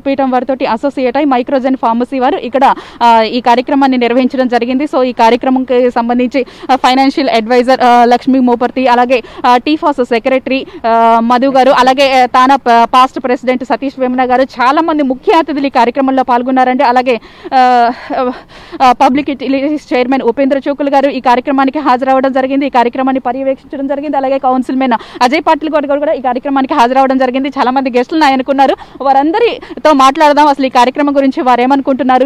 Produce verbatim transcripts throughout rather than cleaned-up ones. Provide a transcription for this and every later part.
దత్తపీఠం వారితో అసోసియేట్ అయి మైక్రోజెన్ ఫార్మసీ వారు ఇక్కడ ఈ కార్యక్రమాన్ని నిర్వహించడం జరిగింది. సో ఈ కార్యక్రమంకి సంబంధించి ఫైనాన్షియల్ అడ్వైజర్ లక్ష్మీ మోపర్తి, అలాగే టీఫాస్ సెక్రటరీ మధు గారు, అలాగే తానా పాస్ట్ ప్రెసిడెంట్ సతీష్ వేమన గారు, చాలా మంది ముఖ్య అతిథులు ఈ కార్యక్రమంలో పాల్గొన్నారండి. అలాగే public utilities chairman Upendra Chukul garu ఈ కార్యక్రమానికి హాజరవడం జరిగింది. ఈ కార్యక్రమాన్ని పర్యవేక్షించడం జరిగింది. అలాగే కౌన్సిల్ మెన్ అజయ్ పాటిల్ గారు కూడా ఈ కార్యక్రమానికి హాజరవడం జరిగింది. చాలా మంది గెస్టులను అనుకున్నారు. వారందరితో మాట్లాడదాం, అసలు ఈ కార్యక్రమం గురించి వారు ఏమనుకుంటున్నారు.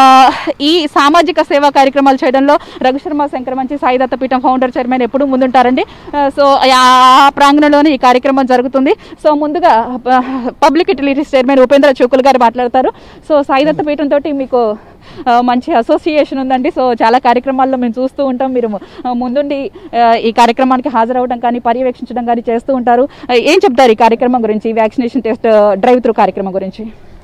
ఈ సామాజిక సేవా కార్యక్రమాలు చేయడంలో రఘుశర్మ శంకరమంచి సాయి దత్తపీఠం ఫౌండర్ చైర్మన్ ఎప్పుడు ముందుంటారండి. సో ఆ ప్రాంగణంలోనే ఈ కార్యక్రమం జరుగుతుంది. సో ముందుగా public utilities chairman Upendra Chukul garu మాట్లాడతారు. సో సాయి దత్తపీఠం తోటి మీకు మంచి అసోసియేషన్ ఉందండి. సో చాలా కార్యక్రమాల్లో మేము చూస్తూ ఉంటాం, మీరు ముందుండి ఈ కార్యక్రమానికి హాజరవడం కానీ పర్యవేక్షించడం కానీ చేస్తూ ఉంటారు. ఏం చెప్తారు ఈ కార్యక్రమం గురించి, వ్యాక్సినేషన్ టెస్ట్ డ్రైవ్ త్రూ కార్యక్రమం గురించి?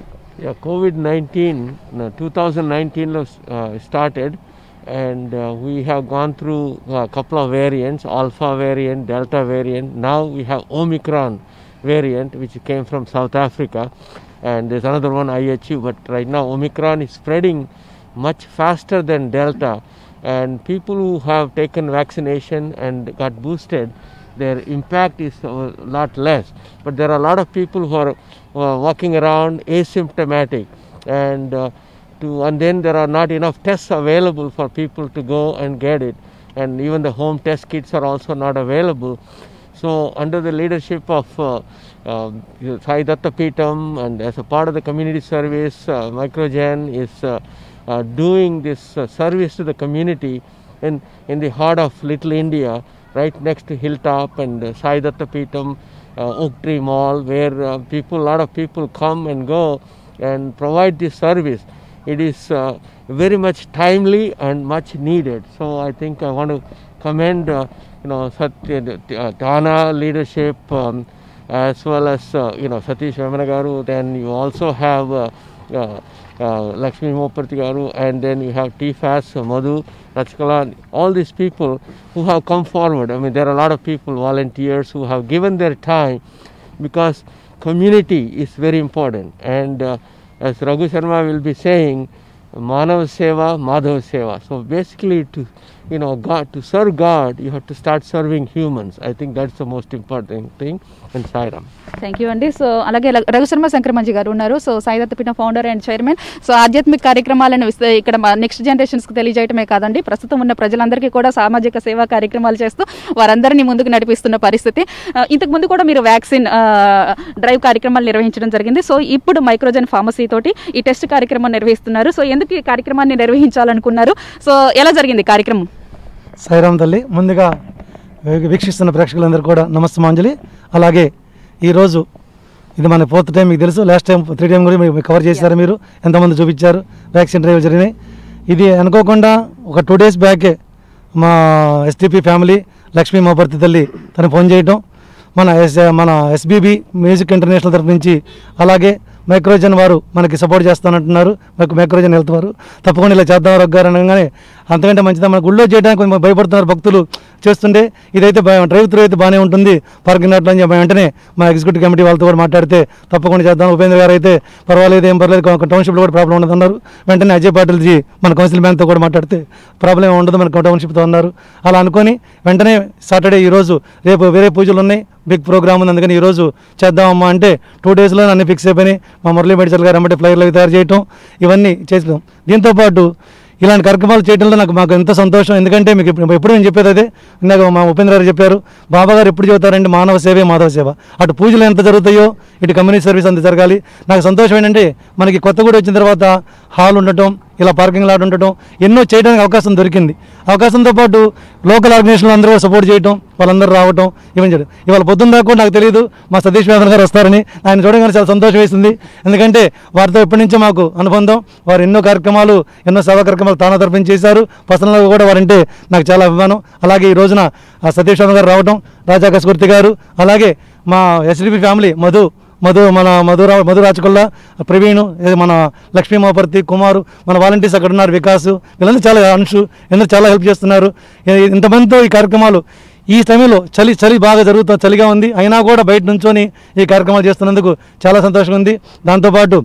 కోవిడ్ నైన్టీన్ twenty nineteen లో started and uh, we have gone through a couple of variants, alpha variant, delta variant. Now we have Omicron variant which came from South Africa, and there's another one I H U, but right now Omicron is spreading much faster than Delta, and people who have taken vaccination and got boosted, their impact is a lot less. But there are a lot of people who are uh, walking around asymptomatic, and uh, to and then there are not enough tests available for people to go and get it, and even the home test kits are also not available. So under the leadership of uh, uh, Sai Dattapitham, and as a part of the community service, uh, Microgen is uh, uh, doing this uh, service to the community in, in the heart of Little India, right next to Hilltop and uh, Sai Dattapitham, uh, Oak Tree Mall, where uh, people, a lot of people come and go and provide this service. It is uh, very much timely and much needed. So I think I want to commend uh, you know Satya, uh, Tana leadership, um, as well as uh, you know Satish Vemana garu. Then you also have uh, uh, uh, Lakshmi Moparthi garu, and then you have T F A S, uh, Madhu, Rachkala, all these people who have come forward. I mean, there are a lot of people, volunteers, who have given their time, because community is very important. And uh, as Raghu Sharma will be saying, Manav Seva, Madhav Seva. So basically, to you know, God, to serve God, you have to start serving humans. I think that's the most important thing. And Sairam. Thank you అండి. So అలాగే రఘుశర్మ శంకరమంచి గారు ఉన్నారు. So Sai Dattapeetham founder and chairman. So ఆధ్యాత్మిక కార్యక్రమాలను ఇక్కడ next జనరేషన్స్కి తెలియజేయటమే కాదండి, ప్రస్తుతం ఉన్న ప్రజలందరికీ కూడా సామాజిక సేవా కార్యక్రమాలు చేస్తూ వారందరినీ ముందుకు నడిపిస్తున్న పరిస్థితి. ఇంతకుముందు కూడా మీరు వ్యాక్సిన్ డ్రైవ్ కార్యక్రమాలు నిర్వహించడం జరిగింది. సో ఇప్పుడు మైక్రోజెన్ ఫార్మసీ తోటి ఈ టెస్ట్ కార్యక్రమం నిర్వహిస్తున్నారు. సో ఎందుకు ఈ కార్యక్రమాన్ని నిర్వహించాలనుకున్నారు? సో ఎలా జరిగింది కార్యక్రమం? సాయిరామ్ తల్లి, ముందుగా వీక్షిస్తున్న ప్రేక్షకులందరూ కూడా నమస్తమాంజలి. అలాగే ఈరోజు ఇది మన ఫోర్త్ టైం, మీకు తెలుసు, లాస్ట్ టైం త్రీ టైం కూడా మీరు కవర్ చేశారు, మీరు ఎంతమంది చూపించారు, వ్యాక్సిన్ డ్రైవ్ జరిగినాయి. ఇది అనుకోకుండా ఒక టూ డేస్ బ్యాకే మా ఎస్టీపీ ఫ్యామిలీ లక్ష్మీ మోపర్తి తల్లి తను ఫోన్ చేయటం, మన ఎస్ మన ఎస్బీబీ మ్యూజిక్ ఇంటర్నేషనల్ తరఫు నుంచి, అలాగే మైక్రోజన్ వారు మనకి సపోర్ట్ చేస్తానంటున్నారు, మాకు మైక్రోజన్ హెల్త్ వారు తప్పకుండా ఇలా చేద్దాం రొగ్గారు అనగానే, అంతకంటే మంచిదా మన గుళ్ళో చేయడానికి కొంచెం భయపడుతున్నారు భక్తులు చేస్తుండే, ఇదైతే డ్రైవ్ త్రూ అయితే బాగానే ఉంటుంది పార్కింగ్ లాట్లో అని చెప్పి వెంటనే మా ఎగ్జిక్యూటివ్ కమిటీ వాళ్ళతో కూడా మాట్లాడితే తప్పకుండా చేద్దాం. ఉపేంద్ర గారు అయితే పర్వాలేదు, ఏం పర్లేదు, టౌన్షిప్లో కూడా ప్రాబ్లం ఉండదన్నారు. వెంటనే అజయ్ పాటిల్జీ మన కౌన్సిల్ మ్యాన్తో కూడా మాట్లాడితే ప్రాబ్లం ఏమి ఉండదు మన టౌన్షిప్తో ఉన్నారు. అలా అనుకొని వెంటనే సాటర్డే ఈరోజు రేపు వేరే పూజలు ఉన్నాయి, బిగ్ ప్రోగ్రామ్ ఉంది, అందుకని ఈరోజు చేద్దామమ్మా అంటే టూ డేస్లో అన్ని ఫిక్స్ అయిపోయినాయి. మా మురళీ మెడిచల్ గారు అమ్మటే ఫ్లైర్లు తయారు చేయటం ఇవన్నీ చేసాం. దీంతోపాటు ఇలాంటి కార్యక్రమాలు చేయడంలో నాకు మాకు ఎంతో సంతోషం. ఎందుకంటే మీకు ఎప్పుడు నేను చెప్పేది అదే, ఇందాక మా ఉపేంద్ర గారు చెప్పారు, బాబా గారు ఎప్పుడు చెబుతారంటే మానవ సేవే మాధవ సేవ. అటు పూజలు ఎంత జరుగుతాయో ఇటు కమ్యూనిటీ సర్వీస్ అంత జరగాలి. నాకు సంతోషం ఏంటంటే మనకి కొత్తగూడ వచ్చిన తర్వాత హాల్ ఉండటం, ఇలా పార్కింగ్ లాట్ ఉండటం, ఎన్నో చేయడానికి అవకాశం దొరికింది. అవకాశంతో పాటు లోకల్ ఆర్గనైజేషన్లు అందరూ సపోర్ట్ చేయటం, వాళ్ళందరూ రావటం, ఇవన్నీ చేయడం. ఇవాళ పొద్దున్న దాకా నాకు తెలియదు మా సతీష్ వేదన్ గారు వస్తారని, ఆయన చూడగానే చాలా సంతోషం వేసింది. ఎందుకంటే వారితో ఎప్పటి నుంచో మాకు అనుబంధం, వారు ఎన్నో కార్యక్రమాలు ఎన్నో సేవా కార్యక్రమాలు తానా తరఫున చేశారు. పర్సనల్గా కూడా వారంటే నాకు చాలా అభిమానం. అలాగే ఈ రోజున సతీష్ వేదన్ గారు రావటం, రాజా కస్కూర్తి గారు, అలాగే మా ఎస్డిపి ఫ్యామిలీ మధు మధు మన మధురా మధు రాచకొల్ల, ప్రవీణ్, మన లక్ష్మీ మోపర్తి, కుమారు, మన వాలంటీర్స్ అక్కడ ఉన్నారు, వికాసు, వీళ్ళందరూ చాలా అంశు ఎందుకు చాలా హెల్ప్ చేస్తున్నారు. ఇంతమందితో ఈ కార్యక్రమాలు ఈ సమయంలో చలి చలి బాగా జరుగుతుంది, చలిగా ఉంది, అయినా కూడా బయట నుంచొని ఈ కార్యక్రమాలు చేస్తున్నందుకు చాలా సంతోషంగా ఉంది. దాంతోపాటు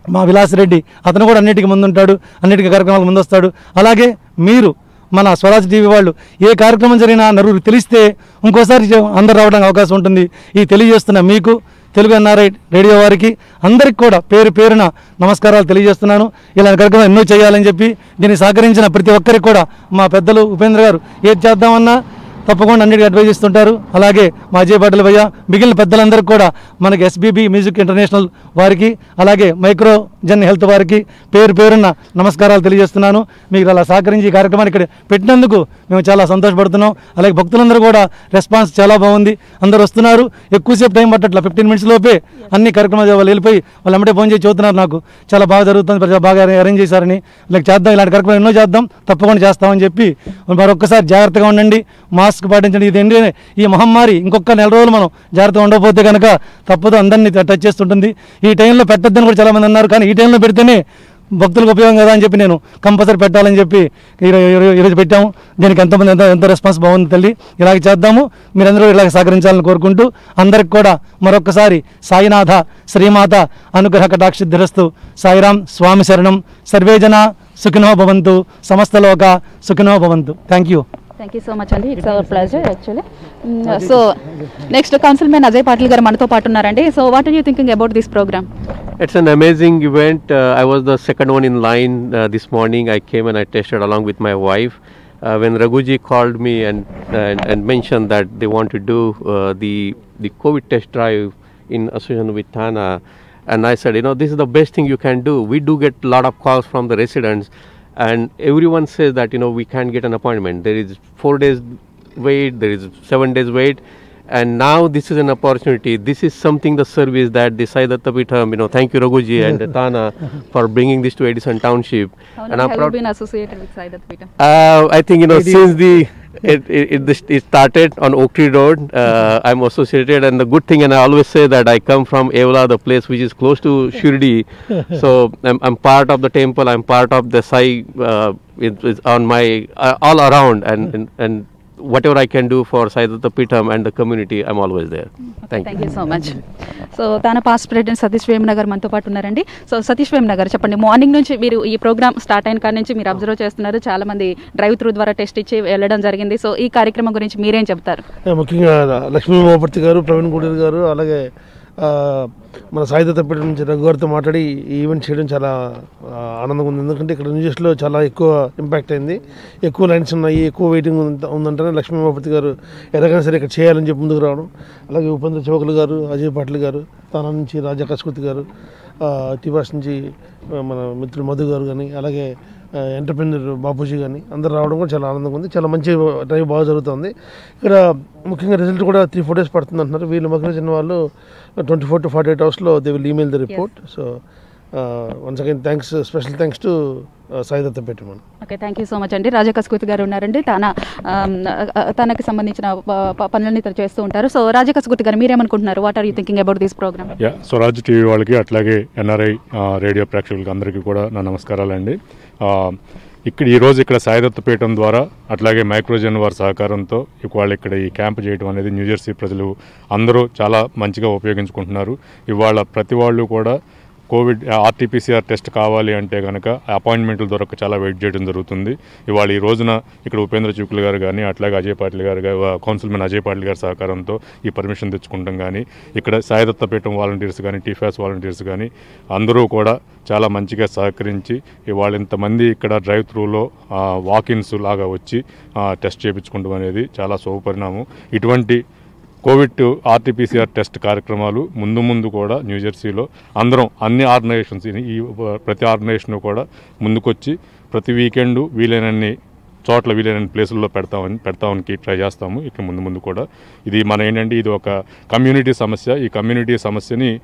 మా విలాసిరెడ్డి అతను కూడా అన్నిటికీ ముందుంటాడు, అన్నిటికీ కార్యక్రమాలు ముందొస్తాడు. అలాగే మీరు మన స్వరాజ్ టీవీ వాళ్ళు ఏ కార్యక్రమం జరిగినా నలుగురికి తెలిస్తే ఇంకోసారి అందరు రావడానికి అవకాశం ఉంటుంది. ఈ తెలియజేస్తున్న మీకు తెలుగు ఎన్ఆర్ఐ రేడియో వారికి అందరికి కూడా పేరు పేరున నమస్కారాలు తెలియజేస్తున్నాను. ఇలాంటి కార్యక్రమం ఎన్నో చేయాలని చెప్పి దీన్ని సహకరించిన ప్రతి ఒక్కరికి కూడా మా పెద్దలు ఉపేంద్ర గారు ఏది చేద్దామన్నా తప్పకుండా అన్నిటికీ అడ్వైజ్ ఇస్తుంటారు. అలాగే మా అజయ్ పాటిల్ భయ్య, మిగిలిన పెద్దలందరికీ కూడా మనకి ఎస్బీబీ మ్యూజిక్ ఇంటర్నేషనల్ వారికి, అలాగే మైక్రో జన్ హెల్త్ వారికి పేరు పేరున్న నమస్కారాలు తెలియజేస్తున్నాను. మీకు అలా సహకరించి ఈ కార్యక్రమాన్ని ఇక్కడ పెట్టినందుకు మేము చాలా సంతోషపడుతున్నాం. అలాగే భక్తులందరూ కూడా రెస్పాన్స్ చాలా బాగుంది, అందరూ వస్తున్నారు. ఎక్కువసేపు టైం పట్టట్లా, ఫిఫ్టీన్ మినిట్స్ లోపే అన్ని కార్యక్రమాలు వాళ్ళు వెళ్ళిపోయి వాళ్ళు ఎమ్మటే ఫోన్ చేసి చూస్తున్నారు, నాకు చాలా బాగా జరుగుతుంది, బాగా అరేంజ్ చేశారని. ఇలా చేద్దాం, ఇలాంటి కార్యక్రమం ఎన్నో చేద్దాం, తప్పకుండా చేస్తామని చెప్పి మరొక్కసారి జాగ్రత్తగా ఉండండి, మాస్క్ పాటించండి. ఇది ఏంటి ఈ మహమ్మారి ఇంకొక నెల రోజులు మనం జాగ్రత్తగా ఉండకపోతే కనుక తప్పదు, అందరినీ టచ్ చేస్తుంటుంది. ఈ టైంలో పెట్టొద్దని కూడా చాలామంది అన్నారు, కానీ ఈ టైంలో పెడితేనే భక్తులకు ఉపయోగం కదా అని చెప్పి నేను కంపల్సరీ పెట్టాలని చెప్పి ఈరోజు పెట్టాము. దీనికి ఎంతమంది ఎంత ఎంత రెస్పాన్స్ బాగుంది తల్లి, ఇలాగ చేద్దాము. మీరందరూ ఇలాగ సహకరించాలని కోరుకుంటూ అందరికి కూడా మరొక్కసారి సాయినాథ శ్రీమాత అనుగ్రహ కటాక్షిద్ధిరస్తు. సాయిరాం, స్వామి శరణం. సర్వేజన సుఖినో భవంతు, సమస్తలోక సుఖినో భవంతు. Thank you. Thank you so much అండి, it's our pleasure actually. So next councilmen Ajay Patil garu మనతో పాటు ఉన్నారండి. So what are you thinking about this program? It's an amazing event. Uh, I was the second one in line uh, this morning. I came and I tested along with my wife. Uh, when Raghuji called me and, and and mentioned that they want to do uh, the the COVID test drive in association with Thana, and I said, you know, this is the best thing you can do. We do get a lot of calls from the residents, and everyone says that, you know, we can't get an appointment. There is four days wait, there is seven days wait. And now this is an opportunity. This is something, the service that the Sai Datta Peetham, you know, thank you Raghuji and Thana for bringing this to Edison Township. How and long I'm have proud. you been associated with Sai Datta Peetham? Uh, I think, you know, since the it, it, it, this- it started on Oak Tree Road, uh, I'm associated, and the good thing, and I always say that I come from Evla, the place which is close to Shirdi. So I'm, I'm part of the temple. I'm part of the Sai. Uh, it, it's on my uh, all around, and and. and whatever I can do for Sai Datta Peetham and the community, I'm always there. Thank you. Thank you so much. So తన past president Satish Vemanagar మనతో పాటు ఉన్నారండి. So Satish వేమనగర్ చెప్పండి, morning నుంచి మీరు ఈ programme start అయిన కాడ నుంచి మీరు అబ్జర్వ్ చేస్తున్నారు, చాలా మంది డ్రైవ్ త్రూ ద్వారా టెస్ట్ ఇచ్చి వెళ్ళడం జరిగింది. సో ఈ కార్యక్రమం గురించి మీరేం చెప్తారు? ముఖ్యంగా లక్ష్మీ ఉమాపతి గారు, ప్రవీణ్ గుడేరు గారు, అలాగే ఆ, మన సాయి దత్త పీఠం నుంచి రఘు గారితో మాట్లాడి ఈ ఈవెంట్ చేయడం చాలా ఆ, ఆనందంగా ఉంది. ఎందుకంటే ఇక్కడ న్యూజెస్లో చాలా ఎక్కువ ఇంపాక్ట్ అయింది, ఎక్కువ లైన్స్ ఉన్నాయి, ఎక్కువ వెయిటింగ్ ఉంది- ఉందంటేనే లక్ష్మీ ఉమాపతి గారు ఎలాగైనా సరే ఇక్కడ చేయాలని చెప్పి ముందుకు రావడం. అలాగే ఉపేంద్ర చౌకలు గారు, అజయ్ పాటిల్ గారు, తానా నుంచి రాజా కస్కృతి గారు, టివాస్ నుంచి ఆ, మన మిత్రుడు మధు గారు కానీ, అలాగే ఎంటర్ప్రెన్యూర్ బాపూజీ కానీ అందరు రావడం కూడా చాలా ఆనందంగా ఉంది. చాలా మంచి డ్రైవ్ బాగా జరుగుతుంది. ఇక్కడ ముఖ్యంగా రిజల్ట్ కూడా త్రీ ఫోర్ డేస్ పడుతుంది అంటున్నారు. వీళ్ళు మగ్న చిన్న వాళ్ళు twenty four to forty eight అవర్స్లో they will email the report. So once again thanks, special thanks to Sai Datta Peetham. Okay, thank you so much అండి. రాజా కస్కూతి గారు ఉన్నారండి, తన ఆమ్, తనకి సంబంధించిన ప- ప- పనులన్నీ తను చేస్తూ ఉంటారు. సో రాజా కస్కూతి గారు మీరేమనుకుంటున్నారు? What are you thinking about this program? Yeah Swaraj TV వాళ్ళకి అట్లాగే ఎన్ఆర్ఐ రేడియో ప్రేక్షకులకి అందరికీ కూడా నా నమస్కారాలండి. ఆ, ఇక్కడ ఈరోజు ఇక్కడ సాయిదత్త పీఠం ద్వారా అట్లాగే మైక్రోజన్ వారి సహకారంతో ఇవాళ ఇక్కడ ఈ క్యాంప్ చేయడం అనేది న్యూజెర్సీ ప్రజలు అందరూ చాలా మంచిగా ఉపయోగించుకుంటున్నారు. ఇవాళ ప్రతి వాళ్ళు కూడా కోవిడ్ ఆర్టీపీసీఆర్ టెస్ట్ కావాలి అంటే కనుక అపాయింట్మెంట్లు దొరక చాలా వెయిట్ చేయడం జరుగుతుంది. ఇవాళ ఈ రోజున ఇక్కడ ఉపేంద్ర చూకులు గారు కానీ అట్లాగే అజయ్ పాటిల్ గారు కౌన్సిల్మెన్ అజయ్ పాటిల్ గారి సహకారంతో ఈ పర్మిషన్ తెచ్చుకుంటాం. కానీ ఇక్కడ సాయిదత్త పీఠం వాలంటీర్స్ కానీ టీఫాస్ వాలంటీర్స్ కానీ అందరూ కూడా చాలా మంచిగా సహకరించి ఇవాళ ఇంతమంది ఇక్కడ డ్రైవ్ త్రూలో వాకిన్స్ లాగా వచ్చి టెస్ట్ చేయించుకుంటాం అనేది చాలా శుభపరిణామం. ఇటువంటి కోవిడ్ ఆర్టీపీసీఆర్ టెస్ట్ కార్యక్రమాలు ముందు ముందు కూడా న్యూజెర్సీలో అందరం అన్ని ఆర్గనైజేషన్స్ ఈ ప్రతి ఆర్గనైజేషన్ కూడా ముందుకొచ్చి ప్రతి వీకెండ్ వీలైనన్ని చోట్ల వీలైన ప్లేసుల్లో పెడతామని పెడతామని ట్రై చేస్తాము. ఇక ముందు ముందు కూడా ఇది మన ఏంటంటే ఇది ఒక కమ్యూనిటీ సమస్య. ఈ కమ్యూనిటీ సమస్యని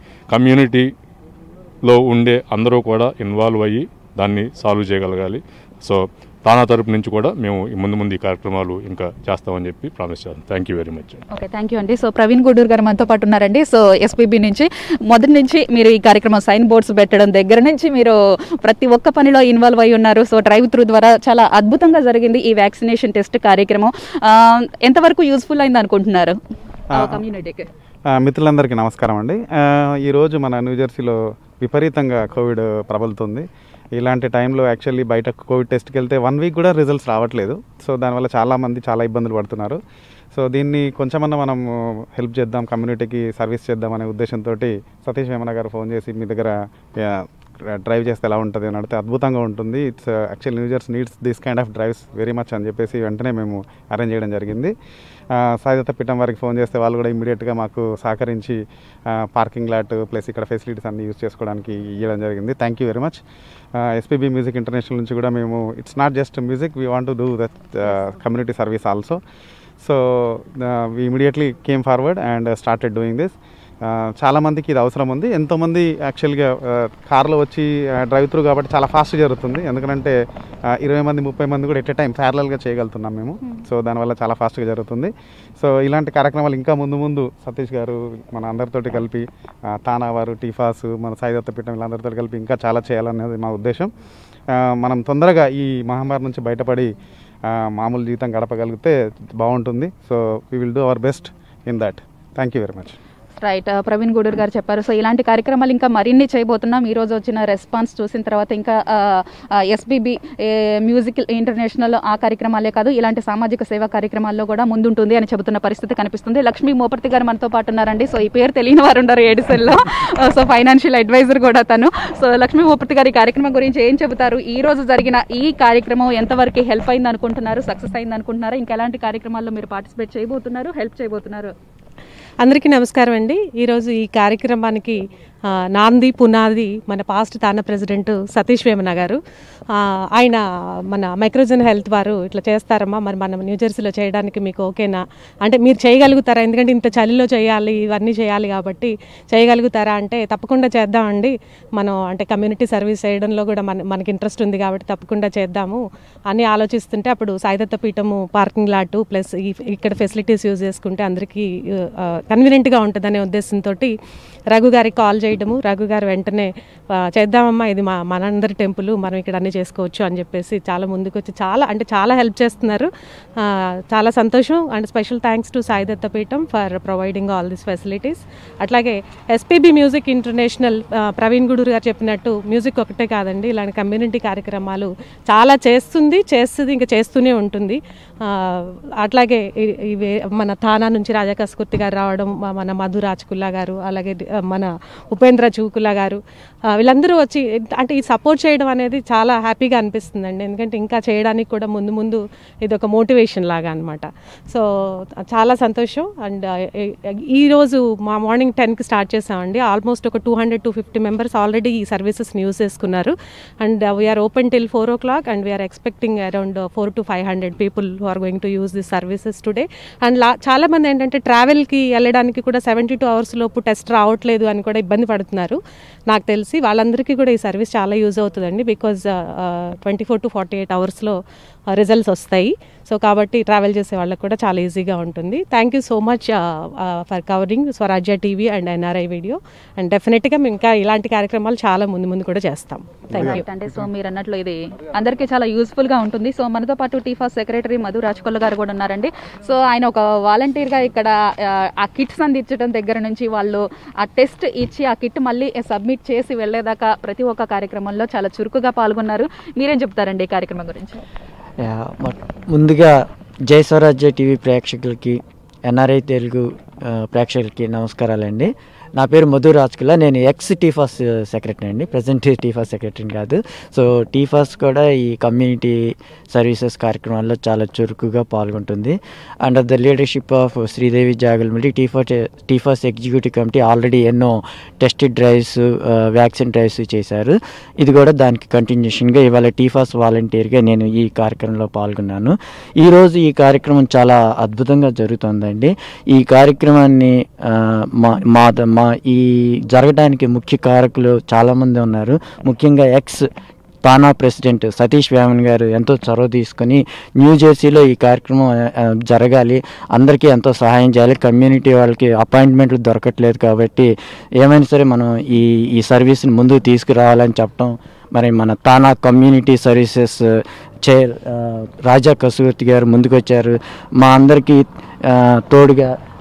కమ్యూనిటీలో ఉండే అందరూ కూడా ఇన్వాల్వ్ అయ్యి దాన్ని సాల్వ్ చేయగలగాలి. సో తానా తరపు నుంచి కూడా మేము ముందు ముందు ఈ కార్యక్రమాలు ఇంకా చేస్తామని చెప్పి ప్రామిస్ చేస్తాం. Thank you very much. Okay, thank you అండి. సో ప్రవీణ్ గుడూరు గారు మనతో పాటు ఉన్నారండి. సో ఎస్పీబీ నుంచి మొదటి నుంచి మీరు ఈ కార్యక్రమం సైన్ బోర్డ్స్ పెట్టడం దగ్గర నుంచి మీరు ప్రతి ఒక్క పనిలో ఇన్వాల్వ్ అయి ఉన్నారు. సో డ్రైవ్ త్రూ ద్వారా చాలా అద్భుతంగా జరిగింది ఈ వ్యాక్సినేషన్ టెస్ట్ కార్యక్రమం. ఆ, ఎంతవరకు యూస్ఫుల్ అయింది అనుకుంటున్నారు కమ్యూనిటీకి? మిత్రులందరికీ నమస్కారం అండి. ఈరోజు మన న్యూజెర్సీలో విపరీతంగా కోవిడ్ ప్రబలుతుంది. ఇలాంటి టైంలో యాక్చువల్లీ బయట కోవిడ్ టెస్ట్కి వెళ్తే వన్ వీక్ కూడా రిజల్ట్స్ రావట్లేదు. సో దానివల్ల చాలామంది చాలా ఇబ్బందులు పడుతున్నారు. సో దీన్ని కొంచెమన్నా మనం హెల్ప్ చేద్దాం, కమ్యూనిటీకి సర్వీస్ చేద్దాం అనే ఉద్దేశంతో సతీష్ వేమన గారు ఫోన్ చేసి మీ దగ్గర డ్రైవ్ చేస్తే ఎలా ఉంటుంది అని అడిగితే అద్భుతంగా ఉంటుంది, it's actual New Jersey needs this kind of drives very much అని చెప్పేసి వెంటనే మేము అరేంజ్ చేయడం జరిగింది. సాయిదత్త పీఠం వారికి ఫోన్ చేస్తే వాళ్ళు కూడా ఇమీడియట్గా మాకు సహకరించి పార్కింగ్ లాట్ ప్లస్ ఇక్కడ ఫెసిలిటీస్ అన్ని యూజ్ చేసుకోవడానికి ఇవ్వడం జరిగింది. Thank you very much. SPB music international నుంచి కూడా మేము it's not just music, we want to do that community service also. So we immediately came forward and started doing this. చాలామందికి ఇది అవసరం ఉంది. ఎంతోమంది యాక్చువల్గా కార్లో వచ్చి డ్రైవ్ త్రూ కాబట్టి చాలా ఫాస్ట్ జరుగుతుంది. ఎందుకంటే ఇరవై మంది ముప్పై మంది కూడా ఎట్ ఏ టైం ప్యారలల్గా చేయగలుగుతున్నాం మేము. సో దానివల్ల చాలా ఫాస్ట్గా జరుగుతుంది. సో ఇలాంటి కార్యక్రమాలు ఇంకా ముందు ముందు సతీష్ గారు మన అందరితోటి కలిపి, తానా వారు, టీఫాస్, మన సాయిదత్త పీఠం వీళ్ళందరితో కలిపి ఇంకా చాలా చేయాలనేది మా ఉద్దేశం. మనం తొందరగా ఈ మహమ్మారి నుంచి బయటపడి మామూలు జీవితం గడపగలిగితే బాగుంటుంది. So we will do our best in that. Thank you very much. Right, Praveen Guduru garu చెప్పారు. సో ఇలాంటి కార్యక్రమాలు ఇంకా మరిన్ని చేయబోతున్నాం. ఈరోజు వచ్చిన రెస్పాన్స్ చూసిన తర్వాత ఇంకా ఎస్బీబీ మ్యూజిక్ ఇంటర్నేషనల్ ఆ కార్యక్రమాలే కాదు, ఇలాంటి సామాజిక సేవా కార్యక్రమాల్లో కూడా ముందుంటుంది అని చెబుతున్న పరిస్థితి కనిపిస్తుంది. లక్ష్మీ మోపర్తి గారు మనతో పాటు ఉన్నారండి. సో ఈ పేరు తెలియని వారు ఉన్నారు ఏడిసెల్లో. సో ఫైనాన్షియల్ అడ్వైజర్ కూడా తను. సో లక్ష్మీ మోపర్తి గారు ఈ కార్యక్రమం గురించి ఏం చెబుతారు? ఈ రోజు జరిగిన ఈ కార్యక్రమం ఎంతవరకు హెల్ప్ అయింది అనుకుంటున్నారు, సక్సెస్ అయింది అనుకుంటున్నారా? ఇంకా ఎలాంటి కార్యక్రమాల్లో మీరు పార్టిసిపేట్ చేయబోతున్నారు, హెల్ప్ చేయబోతున్నారు? అందరికీ నమస్కారం అండి. ఈరోజు ఈ కార్యక్రమానికి నాంది పునాది మన పాస్ట్ తానా ప్రెసిడెంట్ సతీష్ వేమన గారు. ఆయన మన మైక్రోజన్ హెల్త్ వారు ఇట్లా చేస్తారమ్మా, మరి మనం న్యూజెర్సీలో చేయడానికి మీకు ఓకేనా అంటే మీరు చేయగలుగుతారా, ఎందుకంటే ఇంత చలిలో చేయాలి, ఇవన్నీ చేయాలి కాబట్టి చేయగలుగుతారా అంటే తప్పకుండా చేద్దామండి, మనం అంటే కమ్యూనిటీ సర్వీస్ చేయడంలో కూడా మన మనకి ఇంట్రెస్ట్ ఉంది కాబట్టి తప్పకుండా చేద్దాము అని ఆలోచిస్తుంటే అప్పుడు Saidatta Peetham parking lot plus ఈ ఇక్కడ ఫెసిలిటీస్ యూజ్ చేసుకుంటే అందరికీ కన్వీనియంట్గా ఉంటుందనే ఉద్దేశంతో రఘు గారికి కాల్ చేయడము, రఘు గారు వెంటనే చేద్దామమ్మా, ఇది మా మనందరి టెంపుల్, మనం ఇక్కడ అన్నీ చేసుకోవచ్చు అని చెప్పేసి చాలా ముందుకు వచ్చి చాలా అంటే చాలా హెల్ప్ చేస్తున్నారు. చాలా సంతోషం. And special thanks to Saidatta Peetham for providing all this facilities. అట్లాగే SPB music international Praveen Guduru garu చెప్పినట్టు మ్యూజిక్ ఒకటే కాదండి, ఇలాంటి కమ్యూనిటీ కార్యక్రమాలు చాలా చేస్తుంది చేస్తుంది ఇంకా చేస్తూనే ఉంటుంది. అట్లాగే ఇవి మన థానా నుంచి రాజా కస్కుర్తి గారు రావడం, మన మధు రాజ్కుల్లా గారు, అలాగే మన ఉపేంద్ర చూకులా గారు, వీళ్ళందరూ వచ్చి అంటే ఈ సపోర్ట్ చేయడం అనేది చాలా హ్యాపీగా అనిపిస్తుందండి. ఎందుకంటే ఇంకా చేయడానికి కూడా ముందు ముందు ఇది ఒక మోటివేషన్ లాగా అనమాట. సో చాలా సంతోషం. అండ్ ఈరోజు మా మార్నింగ్ టెన్కి స్టార్ట్ చేసామండి. ఆల్మోస్ట్ ఒక two hundred two fifty members already ఈ సర్వీసెస్ని యూజ్ చేసుకున్నారు. And we're open till four o'clock and we're expecting around four to five hundred people who are going to use this services today. And లా చాలామంది ఏంటంటే ట్రావెల్కి వెళ్ళడానికి కూడా seventy two hours లోపు టెస్ట్ రావట్లేదు అని కూడా ఇబ్బంది పడుతున్నారు. నాకు తెలిసి వాళ్ళందరికీ కూడా ఈ సర్వీస్ చాలా యూజ్ అవుతుందండి. Because twenty four to forty eight అవర్స్లో రిజల్ట్స్ వస్తాయి. సో కాబట్టి ట్రావెల్ చేసే వాళ్ళకి కూడా చాలా ఈజీగా ఉంటుంది. Thank you so much for covering Swarajya TV and NRI video. And డెఫినెట్గా మేము ఇంకా ఇలాంటి కార్యక్రమాలు చాలా ముందు ముందు కూడా చేస్తాం. Thank you. అంటే సో మీరు అన్నట్లు ఇది అందరికీ చాలా యూస్ఫుల్గా ఉంటుంది. సో మనతో పాటు టీఫా సెక్రటరీ మధు రాజ్కొల్ల గారు కూడా ఉన్నారండి. సో ఆయన ఒక వాలంటీర్గా ఇక్కడ ఆ కిట్స్ అందించడం దగ్గర నుంచి వాళ్ళు ఆ టెస్ట్ ఇచ్చి ఆ కిట్ మళ్ళీ సబ్మిట్ చేసి వెళ్ళేదాకా ప్రతి ఒక్క కార్యక్రమంలో చాలా చురుకుగా పాల్గొన్నారు. మీరేం చెప్తారండి ఈ కార్యక్రమం గురించి? ముందుగా జై స్వరాజ్య టీవీ ప్రేక్షకులకి, ఎన్ఆర్ఐ తెలుగు ప్రేక్షకులకి నమస్కారాలండి. నా పేరు మధు రాజ్కుల్లా. నేను ఎక్స్ టీఫాస్ సెక్రటరీ అండి, ప్రజెంట్ టీఫాస్ సెక్రటరీని కాదు. సో టీఫాస్ కూడా ఈ కమ్యూనిటీ సర్వీసెస్ కార్యక్రమాల్లో చాలా చురుకుగా పాల్గొంటుంది. Under the leadership of Sridevi Jagalmalli TFA TFAS executive committee already ఎన్నో టెస్ట్ డ్రైవ్స్, వ్యాక్సిన్ డ్రైవ్స్ చేశారు. ఇది కూడా దానికి కంటిన్యూషన్గా ఇవాళ టీఫాస్ వాలంటీర్గా నేను ఈ కార్యక్రమంలో పాల్గొన్నాను. ఈరోజు ఈ కార్యక్రమం చాలా అద్భుతంగా జరుగుతుందండి. ఈ కార్యక్రమాన్ని మా మా మా ఈ జరగడానికి ముఖ్య కారకులు చాలామంది ఉన్నారు. ముఖ్యంగా ఎక్స్ తానా ప్రెసిడెంట్ సతీష్ వేమన్ గారు ఎంతో చొరవ తీసుకొని న్యూ జెర్సీలో ఈ కార్యక్రమం జరగాలి, అందరికీ ఎంతో సహాయం చేయాలి, కమ్యూనిటీ వాళ్ళకి అపాయింట్మెంట్లు దొరకట్లేదు కాబట్టి ఏమైనా సరే మనం ఈ ఈ సర్వీస్ని ముందుకు తీసుకురావాలని చెప్పడం, మరి మన TANA community services chair Raja Kasurthi garu ముందుకు వచ్చారు. మా అందరికీ తోడుగా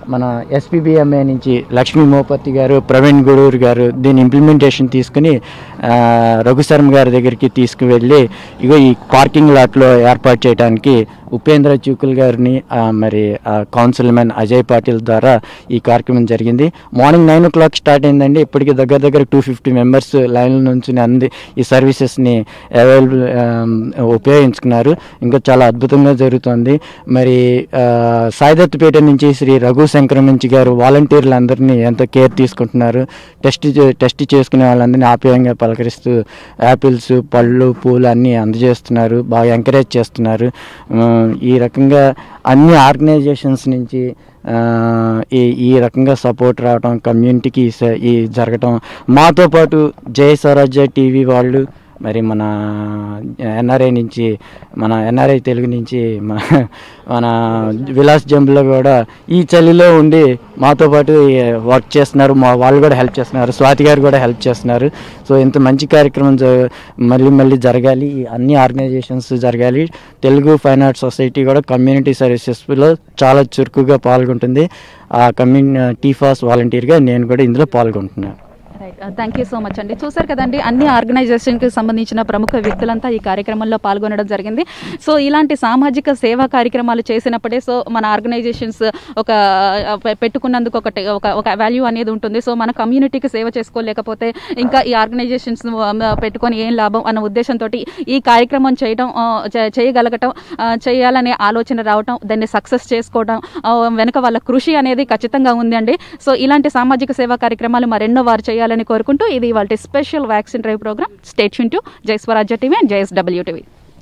మన ఎస్పీబీఎంఏ నుంచి లక్ష్మీ మోపతి గారు, ప్రవీణ్ గూడూరు గారు దీని ఇంప్లిమెంటేషన్ తీసుకుని రఘుశర్మ గారి దగ్గరికి తీసుకువెళ్ళి ఇగో ఈ పార్కింగ్ లాట్లో ఏర్పాటు చేయడానికి ఉపేంద్ర చూకుల్ గారిని మరి కౌన్సిల్మెన్ అజయ్ పాటిల్ ద్వారా ఈ కార్యక్రమం జరిగింది. Morning nine o'clock start అయిందండి. ఇప్పటికి దగ్గర దగ్గర టూ ఫిఫ్టీ మెంబర్స్ లైన్ల నుంచి అంది ఈ సర్వీసెస్ని అవైలబుల్ ఉపయోగించుకున్నారు. ఇంకా చాలా అద్భుతంగా జరుగుతుంది. మరి సాయిదత్తుపేట నుంచి శ్రీ రఘు సంక్రమించి గారు వాలంటీర్లందరినీ ఎంతో కేర్ తీసుకుంటున్నారు. టెస్ట్ టెస్ట్ చేసుకునే వాళ్ళందరినీ ఆప్యాయంగా పలకరిస్తూ యాపిల్స్, పళ్ళు, పూలు అన్నీ అందజేస్తున్నారు. బాగా ఎంకరేజ్ చేస్తున్నారు. ఈ రకంగా అన్ని ఆర్గనైజేషన్స్ నుంచి ఈ ఈ రకంగా సపోర్ట్ రావడం, కమ్యూనిటీకి ఈ జరగటం, మాతో పాటు జై స్వరాజ్య టీవీ వాళ్ళు, మరి మన ఎన్ఆర్ఐ నుంచి, మన ఎన్ఆర్ఐ తెలుగు నుంచి మన మన విలాస్ జంబులో కూడా ఈ చలిలో ఉండి మాతో పాటు వర్క్ చేస్తున్నారు. మా వాళ్ళు కూడా హెల్ప్ చేస్తున్నారు. స్వాతి గారు కూడా హెల్ప్ చేస్తున్నారు. సో ఇంత మంచి కార్యక్రమం మళ్ళీ మళ్ళీ జరగాలి, అన్ని ఆర్గనైజేషన్స్ జరగాలి. తెలుగు ఫైన్ ఆర్ట్స్ సొసైటీ కూడా కమ్యూనిటీ సర్వీసెస్లో చాలా చురుకుగా పాల్గొంటుంది. ఆ కమ్యూని టీఫాస్ వాలంటీర్గా నేను కూడా ఇందులో పాల్గొంటున్నాను. Right, thank you so much అండి. చూసారు కదండి, అన్ని ఆర్గనైజేషన్కి సంబంధించిన ప్రముఖ వ్యక్తులంతా ఈ కార్యక్రమంలో పాల్గొనడం జరిగింది. సో ఇలాంటి సామాజిక సేవా కార్యక్రమాలు చేసినప్పుడే సో మన ఆర్గనైజేషన్స్ ఒక పెట్టుకున్నందుకు ఒకటి ఒక ఒక వాల్యూ అనేది ఉంటుంది. సో మన కమ్యూనిటీకి సేవ చేసుకోలేకపోతే ఇంకా ఈ ఆర్గనైజేషన్స్ పెట్టుకొని ఏం లాభం అన్న ఉద్దేశంతో ఈ కార్యక్రమం చేయడం చేయగలగటం చేయాలనే ఆలోచన రావటం, దాన్ని సక్సెస్ చేసుకోవడం వెనుక వాళ్ళ కృషి అనేది ఖచ్చితంగా ఉందండి. సో ఇలాంటి సామాజిక సేవా కార్యక్రమాలు మరెన్నో వారు చేయాలి చేయాలని కోరుకుంటూ ఇది వాళ్ళ special vaccine drive program. Stay tune to Jai Swarajya TV and JSW TV.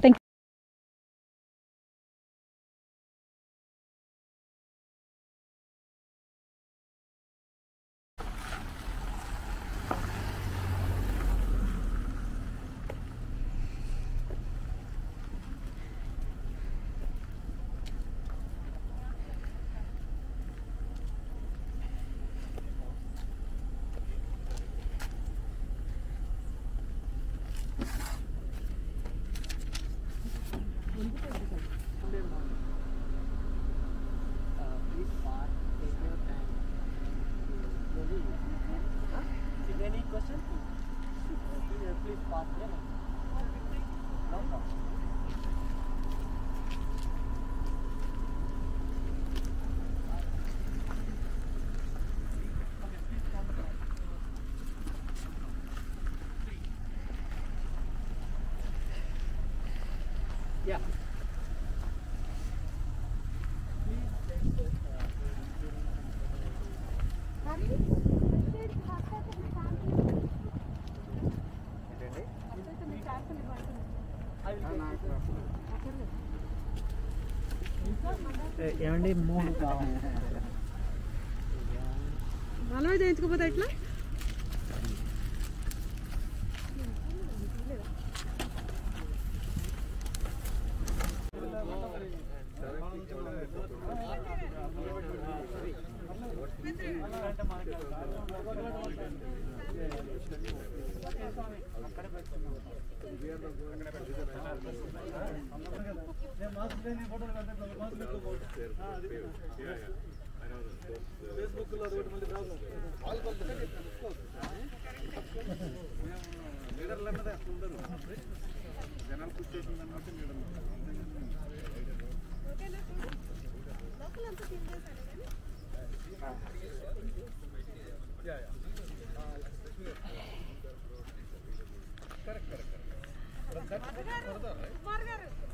ఏమండి మూడు మనమే చేయించుకోపోతే ఎట్లా? Correct, correct, correct. Kumar garu.